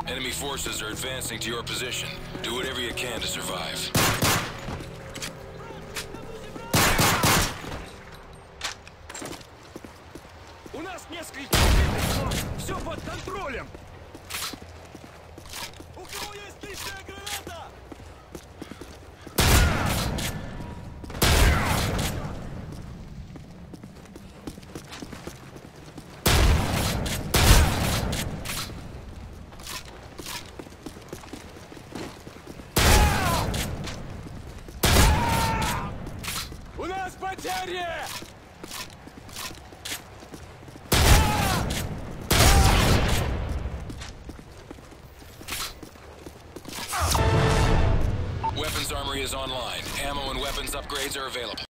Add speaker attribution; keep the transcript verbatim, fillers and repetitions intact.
Speaker 1: Enemy forces are advancing to your position. Do whatever you can to survive.
Speaker 2: У нас несколько убитых, но все под контролем. У кого есть личная граната? У нас потери!
Speaker 1: Weapons armory is online. Ammo and weapons upgrades are available.